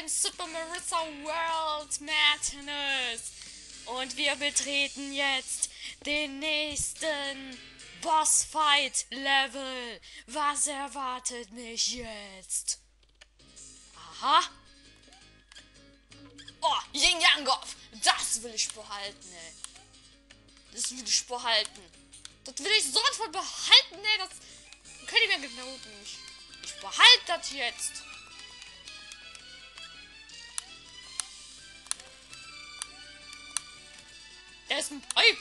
Super Marissa World Madness. Und wir betreten jetzt den nächsten Bossfight-Level. Was erwartet mich jetzt? Aha. Oh, Yin Yang Golf. Das will ich behalten, ey. Das will ich behalten. Das will ich so von behalten, ey. Das könnt ihr mir glauben. Ich behalte das jetzt. Er ist ein Pipe.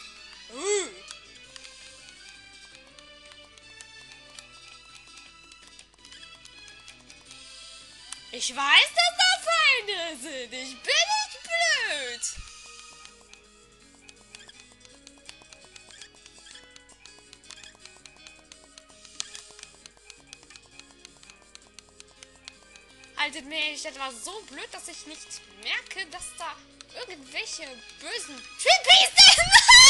Ich weiß, dass da Feinde sind. Ich bin nicht blöd. Haltet mich etwa so blöd, dass ich nicht merke, dass da irgendwelche bösen Trippies sind.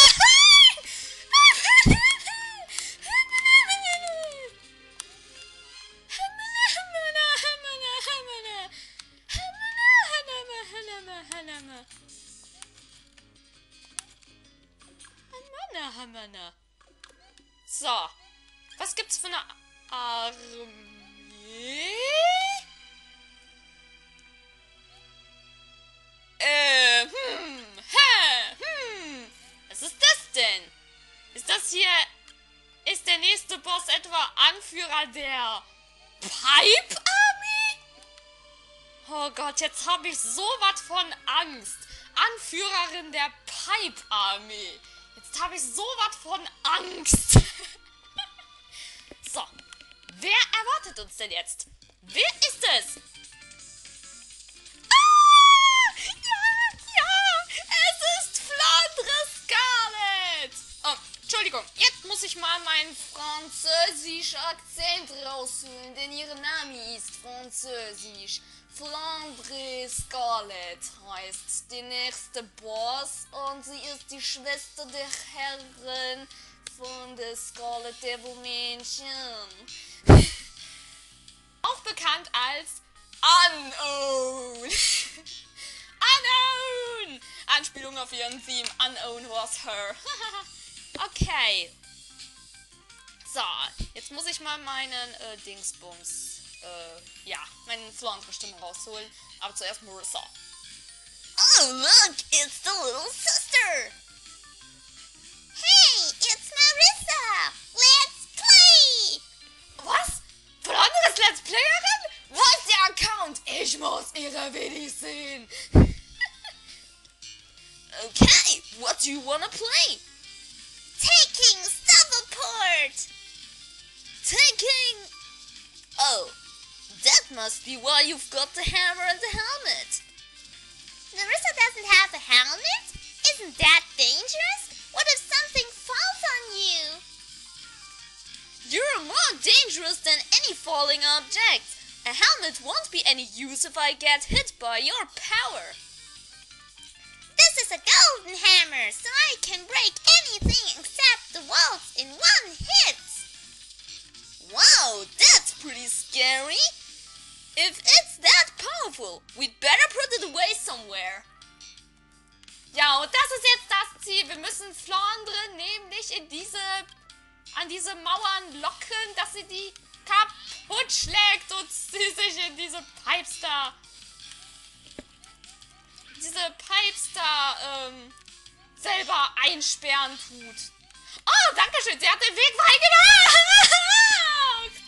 So, was gibt's für eine Armee? Was ist das denn? Ist das hier... Ist der nächste Boss etwa Anführer der Pipe-Armee? Oh Gott, jetzt habe ich so was von Angst. Anführerin der Pipe-Armee. Jetzt habe ich so was von Angst. So, wer erwartet uns denn jetzt? Wer ist es? Entschuldigung, jetzt muss ich mal meinen französischen Akzent rausholen, denn ihr Name ist französisch. Flandre Scarlet heißt die nächste Boss und sie ist die Schwester der Herren von der Scarlet Devil Männchen. Auch bekannt als Unown. Unown! Anspielung auf ihren Theme Unown was her. Okay. So, jetzt muss ich mal meinen Dingsbums, meinen Flandre-Stimme rausholen. Aber zuerst Marissa. Oh, look, it's the little sister. Hey, it's Marissa. Let's play. Was? Flandres Let's Playerin? Wo ist der Account? Ich muss ihre Videos sehen. Okay, what do you wanna play? Taking Stubbleport! Taking... Oh, that must be why you've got the hammer and the helmet. Marissa doesn't have a helmet? Isn't that dangerous? What if something falls on you? You're more dangerous than any falling object. A helmet won't be any use if I get hit by your power. This is a golden hammer, so I can break anything except the walls in one hit. Wow, that's pretty scary. If it's that powerful, we'd better put it away somewhere. Ja, und das ist jetzt das Ziel. Wir müssen Flandre nämlich an diese Mauern locken, dass sie die kaputt schlägt und sie sich in diese Pipes da selber einsperren tut. Oh, danke schön, sie hat den Weg freigemacht.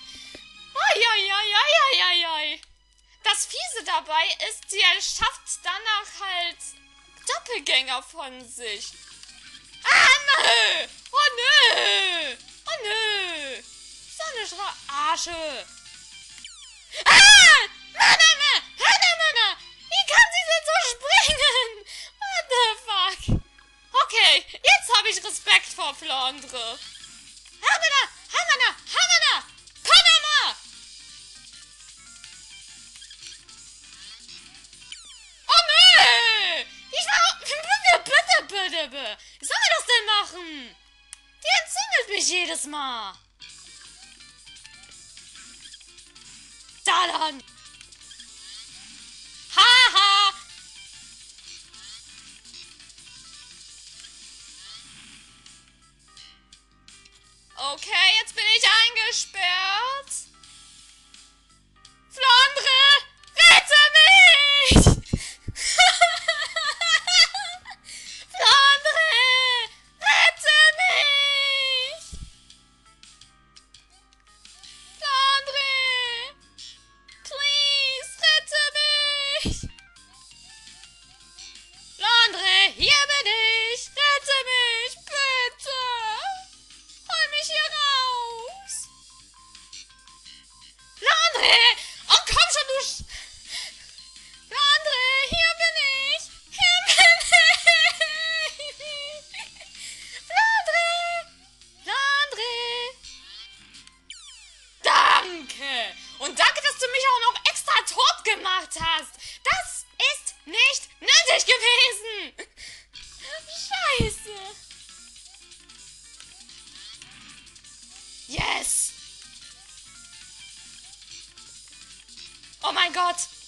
Ai. Das Fiese dabei ist, sie erschafft danach halt Doppelgänger von sich. Ah, nö. Oh, nö. So eine Verarsche. Ah! Mann. Wie kann sie denn so springen? What the fuck? Okay, jetzt habe ich Respekt vor Flandre. Hamana! Panama! Oh nö! Bitte. Wie soll man das denn machen? Die entzündet mich jedes Mal. Da dann. Ha! gemacht hast. Das ist nicht nötig gewesen. Scheiße. Yes. Oh mein Gott.